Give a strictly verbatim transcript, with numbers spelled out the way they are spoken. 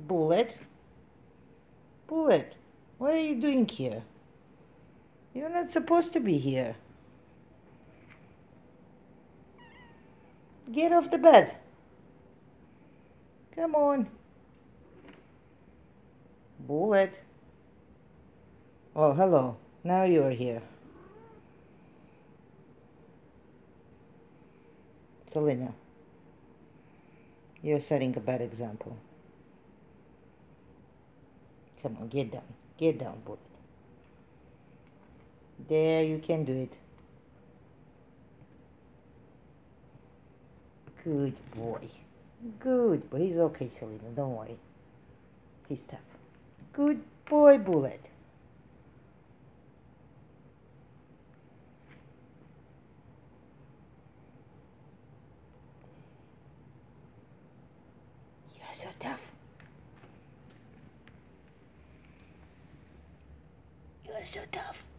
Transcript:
Bullet? Bullet, what are you doing here? You're not supposed to be here. Get off the bed. Come on. Bullet. Oh, hello. Now you are here. Selena, you're setting a bad example. Come on, get down. Get down, Bullet. There, you can do it. Good boy. Good boy. He's okay, Selena. Don't worry. He's tough. Good boy, Bullet. You're so tough. You're so tough.